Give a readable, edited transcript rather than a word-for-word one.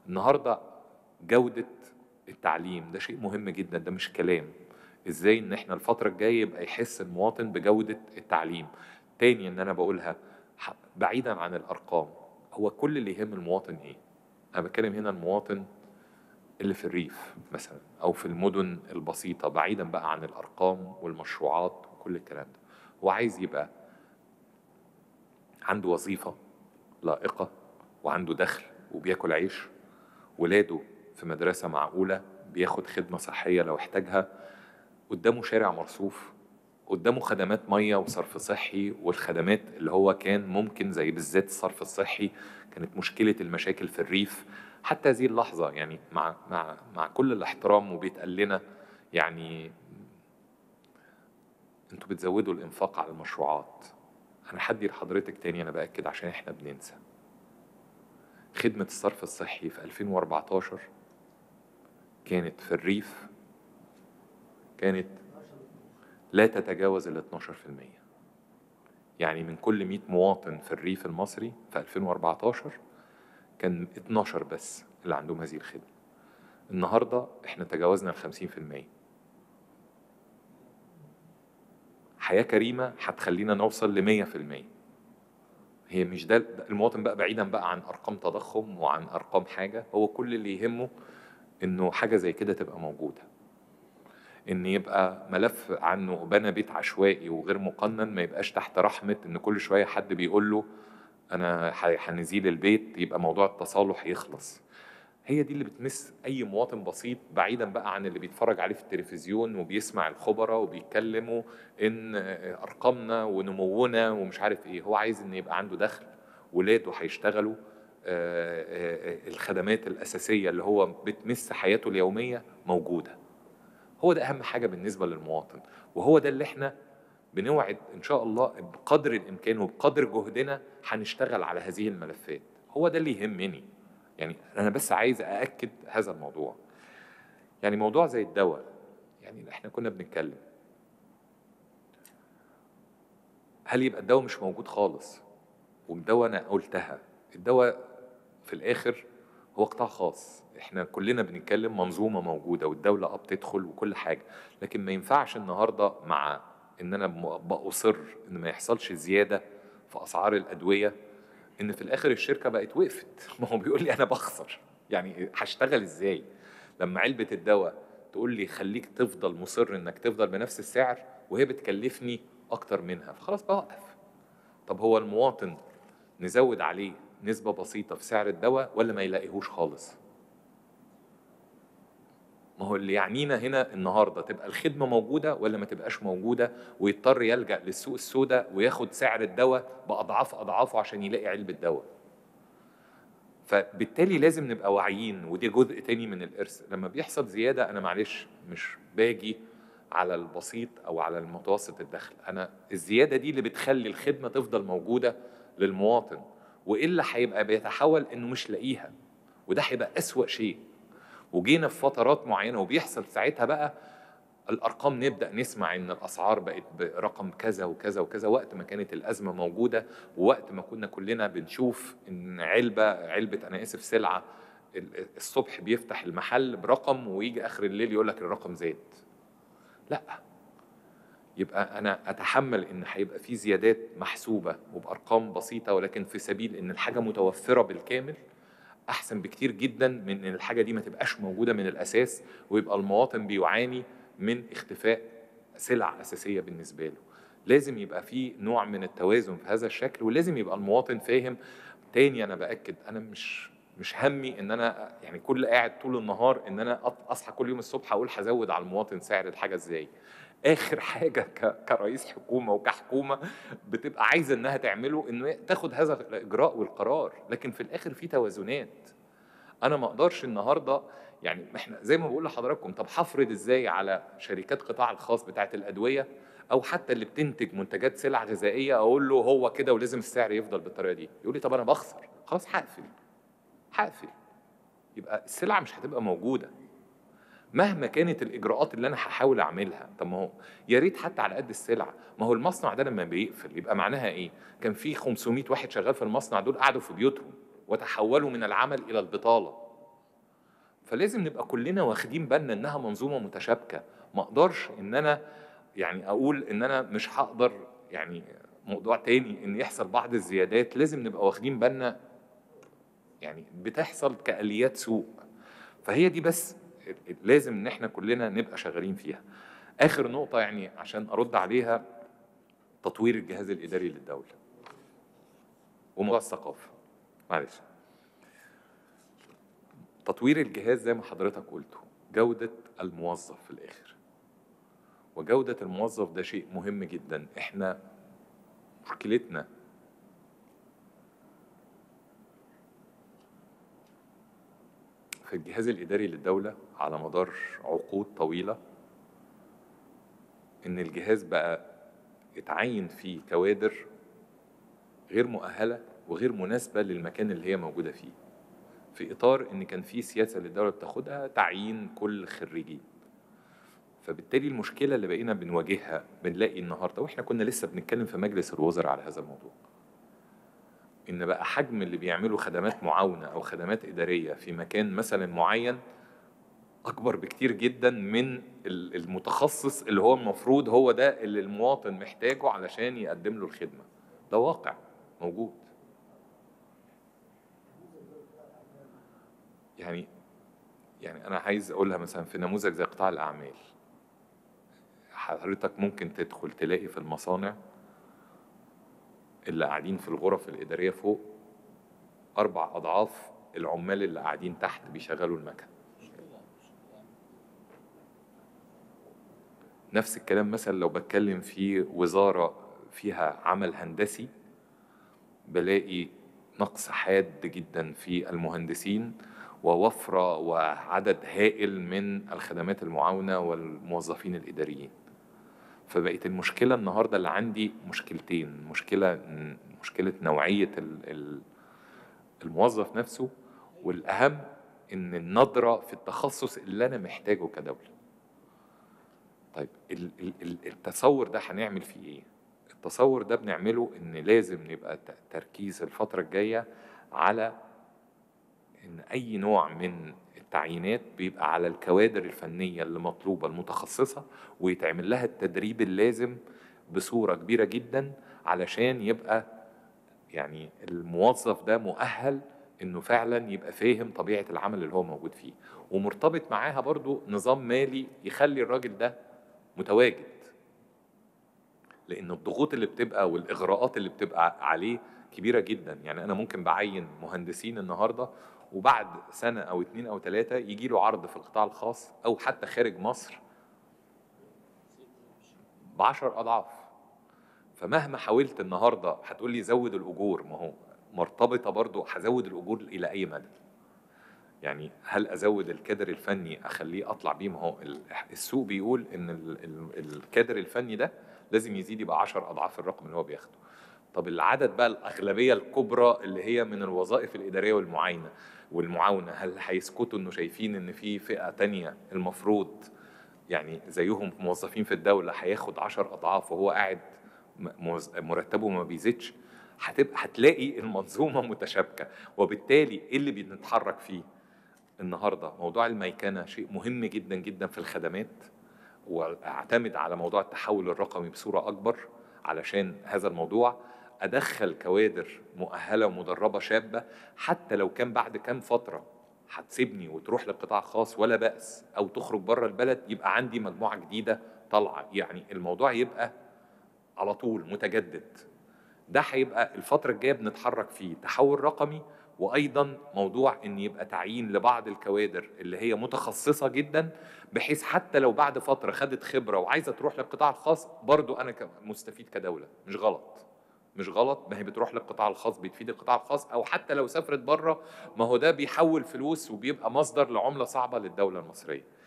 النهارده جودة التعليم ده شيء مهم جدا، ده مش كلام. ازاي ان احنا الفترة الجاية يبقى يحس المواطن بجودة التعليم. تاني ان انا بقولها بعيدا عن الارقام، هو كل اللي يهم المواطن ايه؟ انا بتكلم هنا المواطن اللي في الريف مثلا او في المدن البسيطة، بعيدا بقى عن الارقام والمشروعات وكل الكلام ده. هو عايز يبقى عنده وظيفة لائقة وعنده دخل وبياكل عيش، ولاده في مدرسة معقولة، بياخد خدمة صحية لو احتاجها، قدامه شارع مرصوف، قدامه خدمات مية وصرف صحي، والخدمات اللي هو كان ممكن زي بالذات الصرف الصحي كانت مشكلة المشاكل في الريف حتى هذه اللحظة. يعني مع كل الاحترام وبيتقال لنا يعني انتوا بتزودوا الانفاق على المشروعات. انا حدي لحضرتك تاني، انا باكد عشان احنا بننسى. خدمة الصرف الصحي في 2014 كانت في الريف كانت لا تتجاوز ال 12%. يعني من كل 100 مواطن في الريف المصري في 2014 كان 12 بس اللي عندهم هذه الخدمة. النهاردة احنا تجاوزنا ال 50%. حياة كريمة هتخلينا نوصل ل 100%. هي مش ده المواطن بقى، بعيدا بقى عن أرقام تضخم وعن أرقام حاجة، هو كل اللي يهمه إنه حاجة زي كده تبقى موجودة. ان يبقى ملف عنه بنى بيت عشوائي وغير مقنن ما يبقاش تحت رحمة ان كل شوية حد بيقول له انا هنزيل البيت، يبقى موضوع التصالح يخلص. هي دي اللي بتمس اي مواطن بسيط، بعيدا بقى عن اللي بيتفرج عليه في التلفزيون وبيسمع الخبراء وبيتكلموا ان ارقامنا ونمونا ومش عارف ايه. هو عايز ان يبقى عنده دخل، ولاده هيشتغلوا، الخدمات الاساسية اللي هو بتمس حياته اليومية موجودة. هو ده أهم حاجة بالنسبة للمواطن، وهو ده اللي احنا بنوعد إن شاء الله بقدر الإمكان وبقدر جهدنا هنشتغل على هذه الملفات. هو ده اللي يهمني. يعني أنا بس عايز أأكد هذا الموضوع. يعني موضوع زي الدواء، يعني احنا كنا بنتكلم هل يبقى الدواء مش موجود خالص؟ والدواء أنا قلتها، الدواء في الآخر هو قطاع خاص. احنا كلنا بنتكلم منظومة موجودة والدولة بتدخل وكل حاجة، لكن ما ينفعش النهاردة مع ان انا بأصر ان ما يحصلش زيادة في اسعار الادوية ان في الاخر الشركة بقت وقفت. ما هو بيقول لي انا بخسر، يعني هشتغل ازاي لما علبة الدواء تقول لي خليك تفضل مصر انك تفضل بنفس السعر وهي بتكلفني اكتر منها، فخلاص بوقف. طب هو المواطن نزود عليه نسبة بسيطة في سعر الدواء ولا ما يلاقيهوش خالص؟ ما هو اللي يعنينا هنا النهاردة تبقى الخدمة موجودة ولا ما تبقاش موجودة، ويضطر يلجأ للسوق السوداء وياخد سعر الدواء بأضعاف أضعافه عشان يلاقي علبة دواء. فبالتالي لازم نبقى واعيين، ودي جزء تاني من الإرث. لما بيحصل زيادة أنا معلش مش باجي على البسيط أو على المتوسط الدخل، أنا الزيادة دي اللي بتخلي الخدمة تفضل موجودة للمواطن، وإلا هيبقى بيتحول إنه مش لاقيها، وده هيبقى أسوأ شيء. وجينا في فترات معينة وبيحصل ساعتها بقى الأرقام، نبدأ نسمع إن الأسعار بقت برقم كذا وكذا وكذا، وقت ما كانت الأزمة موجودة، ووقت ما كنا كلنا بنشوف إن علبة أنا آسف سلعة الصبح بيفتح المحل برقم ويجي آخر الليل يقول لك الرقم زاد. لا، يبقى أنا أتحمل إن هيبقى في زيادات محسوبة وبأرقام بسيطة، ولكن في سبيل إن الحاجة متوفرة بالكامل أحسن بكتير جدا من إن الحاجة دي ما تبقاش موجودة من الأساس ويبقى المواطن بيعاني من اختفاء سلع أساسية بالنسبة له. لازم يبقى في نوع من التوازن في هذا الشكل، ولازم يبقى المواطن فاهم. تاني أنا بأكد، أنا مش همي إن أنا يعني كل قاعد طول النهار إن أنا أصحى كل يوم الصبح أقول هزود على المواطن سعر الحاجة إزاي. آخر حاجة كرئيس حكومة وكحكومة بتبقى عايزة إنها تعمله إنه تاخد هذا الإجراء والقرار، لكن في الآخر في توازنات. انا ما اقدرش النهارده، يعني احنا زي ما بقول لحضراتكم، طب هفرض ازاي على شركات قطاع الخاص بتاعه الادويه او حتى اللي بتنتج منتجات سلع غذائيه اقول له هو كده ولازم السعر يفضل بالطريقه دي؟ يقول لي طب انا بخسر. خلاص هقفل. يبقى السلعه مش هتبقى موجوده مهما كانت الاجراءات اللي انا هحاول اعملها. طب ما هو يا ريت حتى على قد السلعه. ما هو المصنع ده لما بيقفل يبقى معناها ايه؟ كان في 500 واحد شغال في المصنع دول قعدوا في بيوتهم وتحولوا من العمل الى البطاله. فلازم نبقى كلنا واخدين بالنا انها منظومه متشابكه. ما اقدرش ان انا يعني اقول ان انا مش هقدر، يعني موضوع تاني ان يحصل بعض الزيادات لازم نبقى واخدين بالنا، يعني بتحصل كآليات سوق. فهي دي بس لازم ان احنا كلنا نبقى شغالين فيها. اخر نقطه يعني عشان ارد عليها، تطوير الجهاز الاداري للدوله وموضوع الثقافه. معلش، تطوير الجهاز زي ما حضرتك قلته، جودة الموظف في الآخر، وجودة الموظف ده شيء مهم جدا. احنا مشكلتنا في الجهاز الإداري للدولة على مدار عقود طويلة إن الجهاز بقى اتعين فيه كوادر غير مؤهلة وغير مناسبة للمكان اللي هي موجودة فيه، في إطار إن كان في سياسة للدولة بتاخدها تعيين كل خريجين. فبالتالي المشكلة اللي بقينا بنواجهها بنلاقي النهاردة، وإحنا كنا لسه بنتكلم في مجلس الوزراء على هذا الموضوع، إن بقى حجم اللي بيعملوا خدمات معاونة أو خدمات إدارية في مكان مثلا معين أكبر بكتير جدا من المتخصص اللي هو المفروض هو ده اللي المواطن محتاجه علشان يقدم له الخدمة. ده واقع موجود. يعني أنا عايز أقولها مثلا في نموذج زي قطاع الأعمال، حضرتك ممكن تدخل تلاقي في المصانع اللي قاعدين في الغرف الإدارية فوق 4 أضعاف العمال اللي قاعدين تحت بيشغلوا المكن. نفس الكلام مثلا لو بتكلم في وزارة فيها عمل هندسي، بلاقي نقص حاد جدا في المهندسين ووفرة وعدد هائل من الخدمات المعاونة والموظفين الإداريين. فبقيت المشكلة النهاردة اللي عندي مشكلتين، مشكلة نوعية الموظف نفسه، والأهم إن النظرة في التخصص اللي أنا محتاجه كدولة. طيب التصور ده هنعمل فيه إيه؟ التصور ده بنعمله إن لازم نبقى تركيز الفترة الجاية على إن أي نوع من التعيينات بيبقى على الكوادر الفنية اللي مطلوبة المتخصصة، ويتعمل لها التدريب اللازم بصورة كبيرة جدا علشان يبقى يعني الموظف ده مؤهل إنه فعلا يبقى فاهم طبيعة العمل اللي هو موجود فيه، ومرتبط معاها برضو نظام مالي يخلي الراجل ده متواجد. لأن الضغوط اللي بتبقى والإغراءات اللي بتبقى عليه كبيرة جدا. يعني أنا ممكن بعين مهندسين النهاردة وبعد سنة أو 2 أو 3 يجي له عرض في القطاع الخاص أو حتى خارج مصر ب10 أضعاف. فمهما حاولت النهاردة هتقول لي زود الأجور، ما هو مرتبطة برضو هزود الأجور إلى أي مدى؟ يعني هل أزود الكادر الفني أخليه أطلع بيه؟ ما هو السوق بيقول إن الكادر الفني ده لازم يزيد يبقى 10 أضعاف الرقم اللي هو بياخده. طب العدد بقى الأغلبية الكبرى اللي هي من الوظائف الإدارية والمعاونة، هل هيسكتوا إنه شايفين إن في فئة تانية المفروض يعني زيهم موظفين في الدولة هياخد 10 أضعاف وهو قاعد مرتبه ما بيزيدش؟ هتلاقي المنظومة متشابكة. وبالتالي إيه اللي بنتحرك فيه النهاردة؟ موضوع الميكنة شيء مهم جدا جدا في الخدمات، واعتمد على موضوع التحول الرقمي بصورة أكبر علشان هذا الموضوع أدخل كوادر مؤهلة ومدربة شابة، حتى لو كان بعد كام فترة هتسيبني وتروح للقطاع الخاص ولا بأس، أو تخرج بره البلد يبقى عندي مجموعة جديدة طالعة. يعني الموضوع يبقى على طول متجدد. ده هيبقى الفترة الجاية بنتحرك فيه تحول رقمي، وأيضا موضوع إن يبقى تعيين لبعض الكوادر اللي هي متخصصة جدا، بحيث حتى لو بعد فترة خدت خبرة وعايزة تروح للقطاع الخاص برضو أنا مستفيد كدولة. مش غلط، مش غلط، ما هي بتروح للقطاع الخاص بتفيد القطاع الخاص، أو حتى لو سافرت بره ما هو ده بيحول فلوس وبيبقى مصدر لعملة صعبة للدولة المصرية.